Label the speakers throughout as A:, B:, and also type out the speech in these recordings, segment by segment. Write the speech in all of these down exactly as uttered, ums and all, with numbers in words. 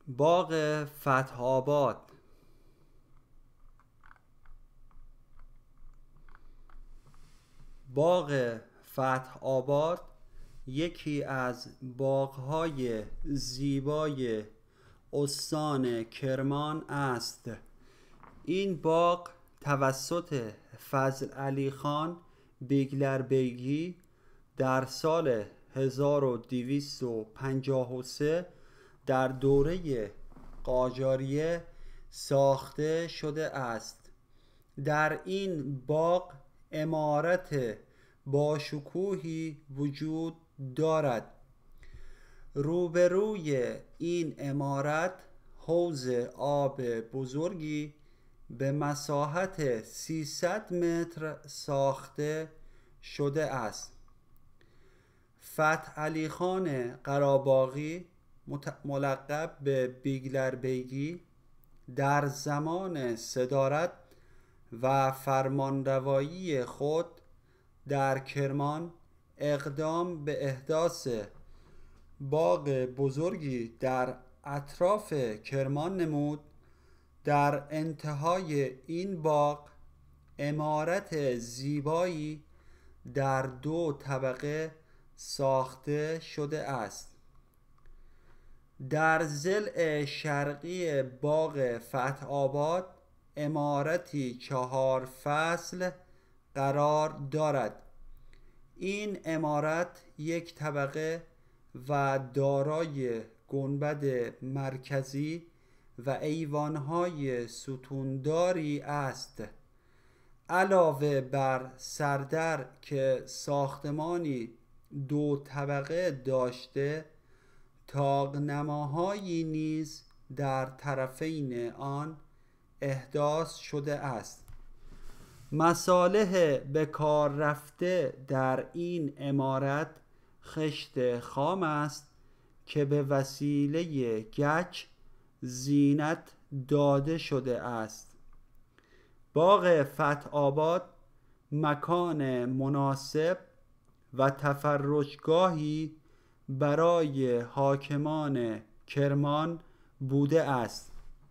A: باغ فتح آباد. باغ فتح آباد یکی از باغ‌های زیبای استان کرمان است. این باغ توسط فضل علی خان بیگلربیگی در سال هزار و دویست و پنجاه و سه در دوره قاجاریه ساخته شده است. در این باغ عمارت باشکوهی وجود دارد. روبروی این عمارت حوض آب بزرگی به مساحت سیصد متر ساخته شده است. فتح علی خان قراباغی ملقب به بیگلربیگی در زمان صدارت و فرمانروایی خود در کرمان اقدام به احداث باغ بزرگی در اطراف کرمان نمود. در انتهای این باغ عمارت زیبایی در دو طبقه ساخته شده است. در ضلع شرقی باغ فتح آباد عمارتی چهار فصل قرار دارد. این عمارت یک طبقه و دارای گنبد مرکزی و ایوانهای ستونداری است. علاوه بر سردر که ساختمانی دو طبقه داشته، طاق‌نماهایی نیز در طرفین آن احداث شده است. مصالح به کار رفته در این عمارت خشت خام است که به وسیله گچ زینت داده شده است. باغ فتح آباد مکان مناسب و تفرجگاهی برای حاکمان کرمان بوده است.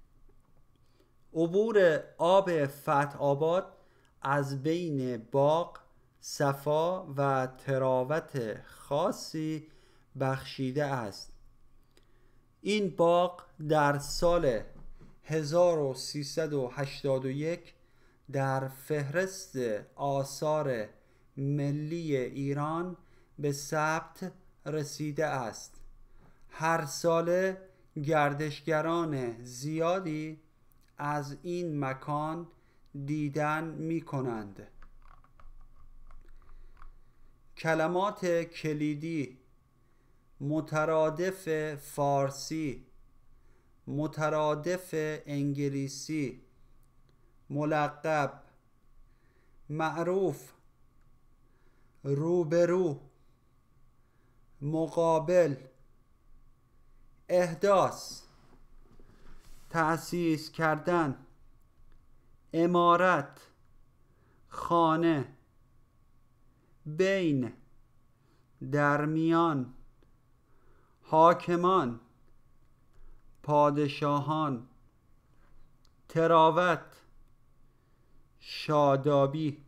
A: عبور آب فتح آباد از بین باغ صفا و تراوت خاصی بخشیده است. این باغ در سال هزار و سیصد و هشتاد و یک در فهرست آثار ملی ایران به ثبت رسیده است. هر ساله گردشگران زیادی از این مکان دیدن می کنند. کلمات کلیدی: مترادف فارسی، مترادف انگلیسی، ملقب، معروف، روبرو، مقابل، احداث، تأسیس کردن، عمارت، خانه، بین، درمیان، حاکمان، پادشاهان، تراوت، شادابی.